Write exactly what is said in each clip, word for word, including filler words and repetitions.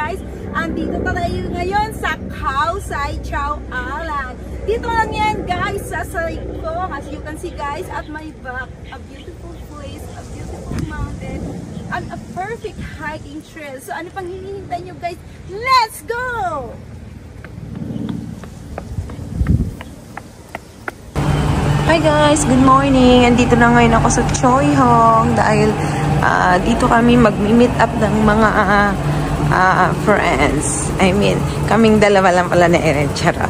guys. Andito tayo ngayon sa Khao Sai Chau Island. Dito lang yan guys sa Saiko. As you can see guys at my back, a beautiful place, a beautiful mountain, and a perfect hiking trail. So ano pang hinihintay nyo guys? Let's go! Hi guys, good morning. Andito na ngayon ako sa Choi Hong dahil uh, dito kami mag-meet up ng mga uh, uh, friends. I mean, kaming dalawa lang pala na Erin. Charot.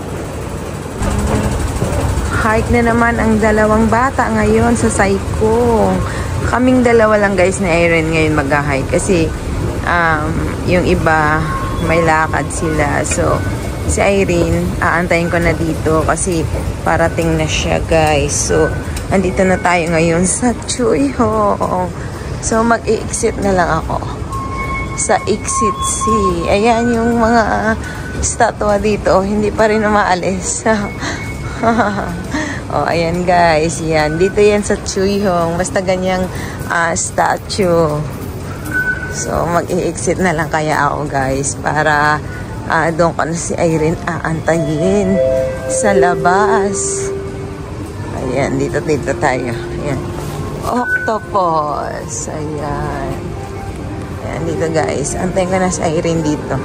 Hike na naman ang dalawang bata ngayon sa Saiko. Kaming dalawa lang guys na Erin ngayon mag-hike kasi um, yung iba may lakad sila. So, si Irene, aantayin ko na dito kasi parating na siya guys. So, andito na tayo ngayon sa Choi Hong. So, mag-i-exit na lang ako sa Exit C. Ayan yung mga statwa dito. Hindi pa rin umaalis. Oh, ayan guys. Yan. Dito yan sa Choi Hong. Basta ganyang uh, statue. So, mag-i-exit na lang kaya ako guys para Uh, doon ko na si Irene aantayin sa labas. Ayan, dito dito tayo. Ayan. Octopus. Ayan. Ayan, dito guys. Antayin ko na si Irene dito.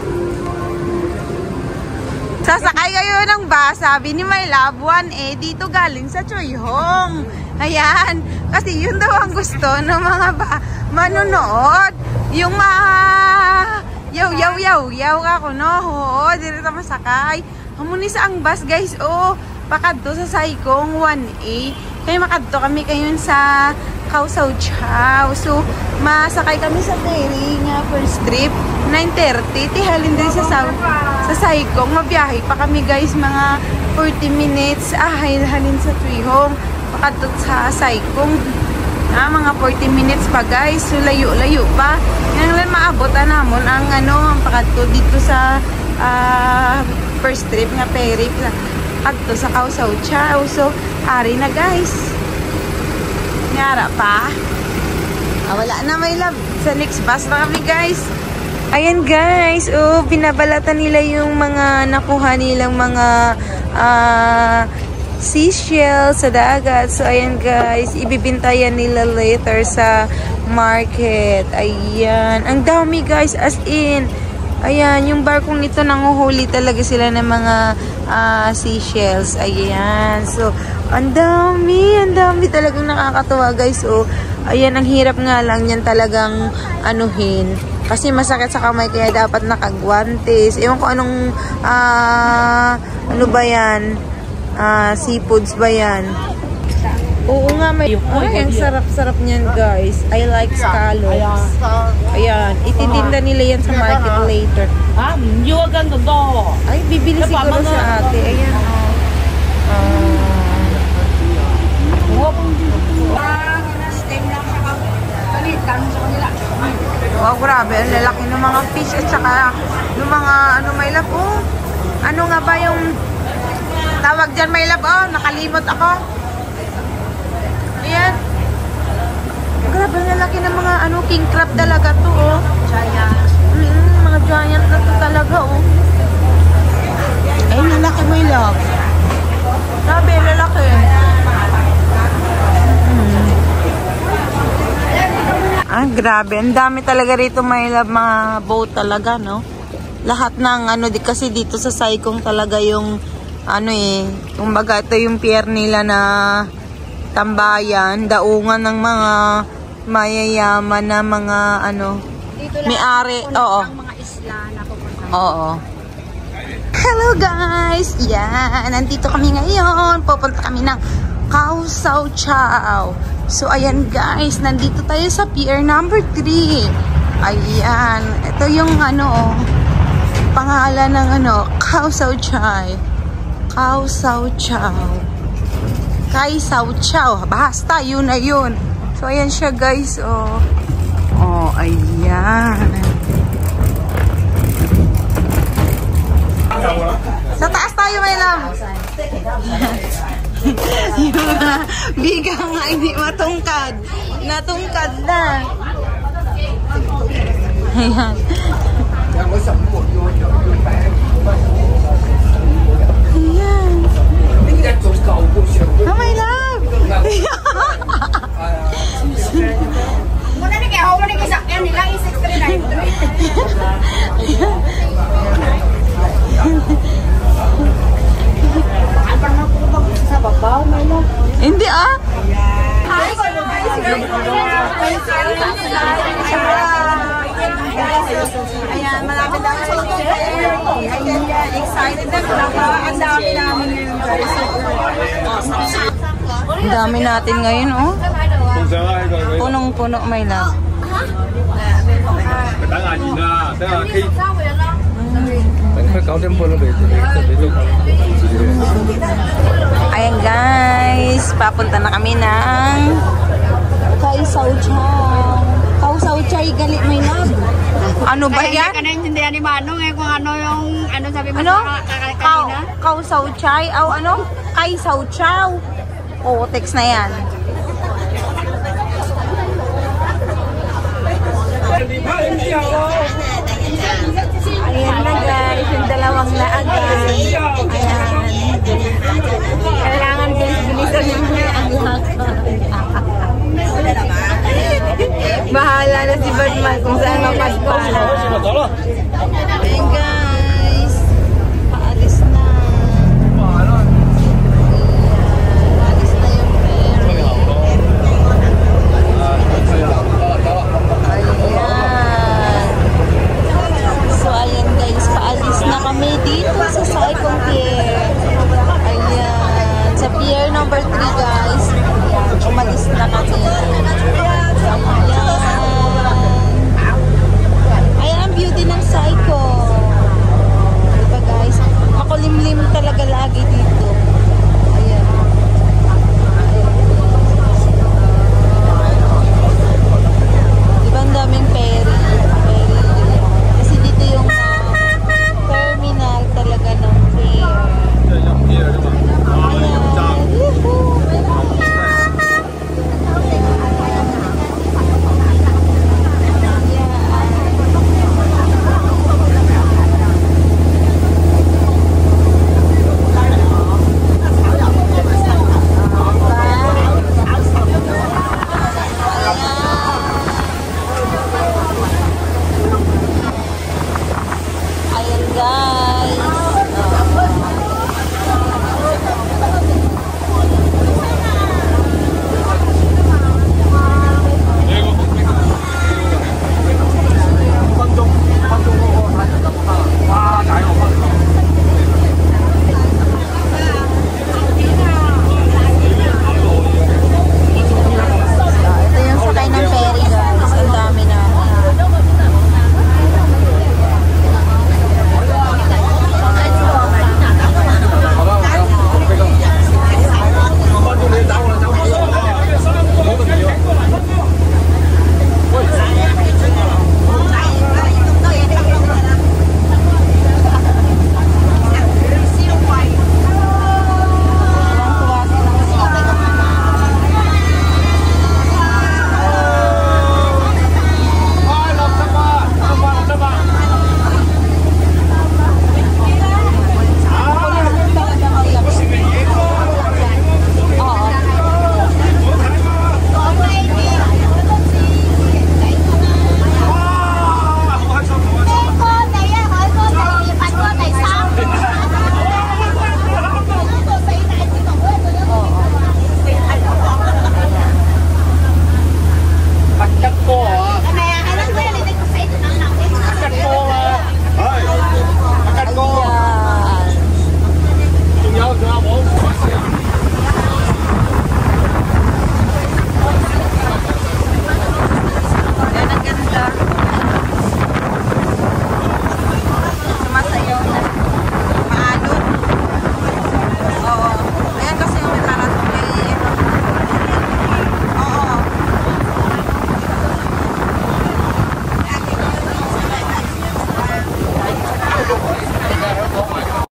Sasakay kayo ng bus, sabi ni My Love One, eh, dito galing sa Choi Hong. Ayan. Kasi yun daw ang gusto ng mga ba manonood. Yung mga Yaw, yaw, yaw, yaw ako, no? Oo, dito na masakay. Hamuni sa ang bus, guys. Oo, pakadto sa Saikong one A. Kaya makadto kami kayo sa Khao Sai Chau. So, masakay kami sa ferry nga first trip. nine thirty, tihalin din sa, sa, sa Saikong. Mabiyahe pa kami, guys, mga forty minutes. Ah, halin sa Choi Hong. Pakadto sa Saikong. Ah, mga forty minutes pa guys. So layo-layo pa. Yan lang maabot na namon ang ano, ang pakadto dito sa uh, first trip nga ferry pakadto sa Khao Sai Chau. So ari na guys. Ngara pa. Ah, wala na My Love. Sa next bus na kami guys. Ayan guys. Oh, binabalatan nila yung mga nakuha nilang mga ah uh, seashell sa dagat. So, ayan guys. Ibibintayan nila later sa market. Ayan. Ang dami guys. As in. Ayan. Yung barkong nito nanguhuli talaga sila ng mga uh, seashells. Ayan. So, ang dami. Ang dami talagang nakakatuwa guys. So, ayan. Ang hirap nga lang yan talagang anuhin. Kasi masakit sa kamay kaya dapat nakagwantes. Ewan ko anong uh, ano ba yan? Ah, uh, seafoods ba yan? Oo nga, may... Ay, ang sarap-sarap niyan, guys. I like scallops. Ayan. Ititinda nila yan sa market later. Ay, bibili siguro sa ate. Ayan. Wow, grabe. Ang lalaki ng mga fish at saka ng mga ano may love. Oh, ano nga ba yung tawag dyan My Love? Oh, nakalimot ako. Ayan. Grabe ang lalaki ng mga ano, king crab talaga to, oh. Giant. Mm, mga giant na to talaga, oh. Ay, lalaki My Love. Grabe, lalaki. Hmm. Ah, grabe. Ang dami talaga rito My Love, mga boat talaga, no? Lahat ng ano, di, kasi dito sa Saikong talaga yung ano eh, kumbaga ito yung pier nila na tambayan, daungan ng mga mayayaman na mga ano, may-ari, oo. Mga isla na pupunta. Oo. Hello guys! Yan, nandito kami ngayon. Pupunta kami ng Khao Sai Chau. So ayan guys, nandito tayo sa pier number three. Ayan, ito yung ano, pangalan ng ano, Khao Sai Chau. Khao Sai Chau. Khao Sai Chau. Basta, yun na yun. So, ayan siya guys. Oh, oh ayan. Sa taas tayo, My Love. Yung uh, biga nga, hindi matungkad. Natungkad na. Ayan. Oh, my love! Muna ni kaya ako na kisakyan nila isik three nine three. Ano na po ba sa babaw, my love? Hindi ah! Hi guys! Ayan, marami daw sa ayan, excited na ako. Ang dami namin ngayon guys. Ang dami natin ngayon, oh. Punong-puno, my love. Ayan guys, papunta na kami ng Kay Sao Chow. Kau Sao Chay gali, my love. Ano ba yan? Kaya hindi ka naintindihan ni Manong eh kung ano yung ano sabi mo Ano? sa Kau, kanina. Kau Sao Chay? O ano? Kay Sao Chow. Oo, text na yan. Ayan na guys, yung dalawang naagan. Ayan. Kailangan bilis-bilisan yung ang lakad. Bahala na si Batman kung saan mapagpala.